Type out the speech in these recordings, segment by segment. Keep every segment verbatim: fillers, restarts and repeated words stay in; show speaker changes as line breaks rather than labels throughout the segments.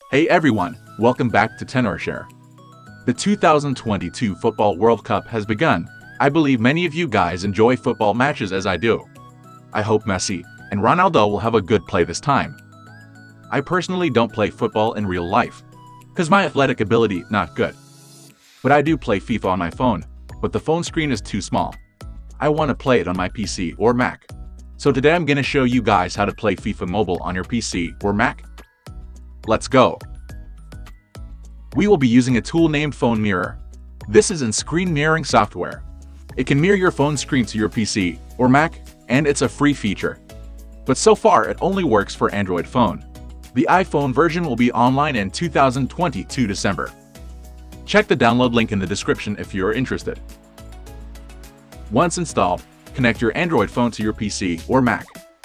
Hey everyone, welcome back to TenorShare. The two thousand twenty-two Football World Cup has begun. I believe many of you guys enjoy football matches as I do. I hope Messi and Ronaldo will have a good play this time. I personally don't play football in real life, cause my athletic ability not good. But I do play FIFA on my phone, but the phone screen is too small. I want to play it on my P C or Mac. So today I'm gonna show you guys how to play FIFA Mobile on your P C or Mac. Let's go! We will be using a tool named Phone Mirror. This is in screen mirroring software. It can mirror your phone screen to your P C or Mac, and it's a free feature. But so far it only works for Android phone. The iPhone version will be online in two thousand twenty-two December. Check the download link in the description if you are interested. Once installed, connect your Android phone to your P C or Mac.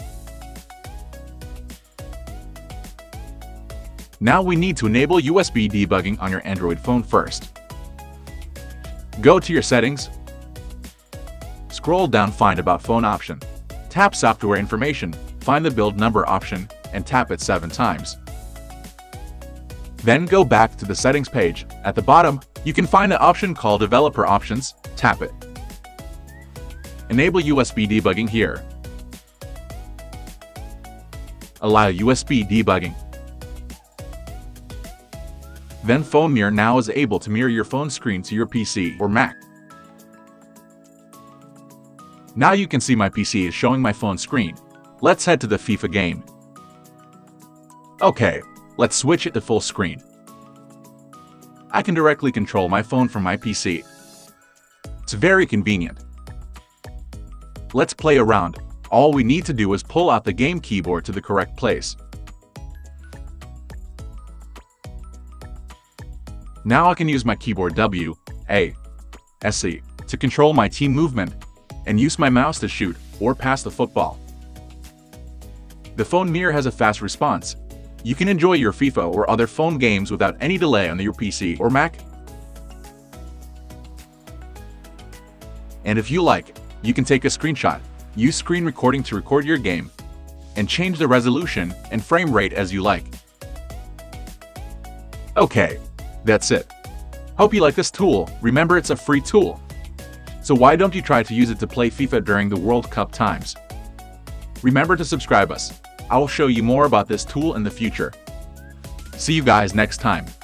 Now we need to enable U S B debugging on your Android phone first. Go to your settings. Scroll down, find About Phone option. Tap Software Information, find the build number option, and tap it seven times. Then go back to the settings page. At the bottom, you can find an option called Developer Options. Tap it. Enable U S B debugging here. Allow U S B debugging. Then Phone Mirror now is able to mirror your phone screen to your P C or Mac. Now you can see my P C is showing my phone screen. Let's head to the FIFA game. Okay, let's switch it to full screen. I can directly control my phone from my P C. It's very convenient. Let's play around. All we need to do is pull out the game keyboard to the correct place. Now I can use my keyboard W, A, S, E to control my team movement and use my mouse to shoot or pass the football. The phone mirror has a fast response. You can enjoy your FIFA or other phone games without any delay on your P C or Mac. And if you like, you can take a screenshot, use screen recording to record your game, and change the resolution and frame rate as you like. Okay. That's it. Hope you like this tool. Remember, it's a free tool. So why don't you try to use it to play FIFA during the World Cup times? Remember to subscribe us. I will show you more about this tool in the future. See you guys next time.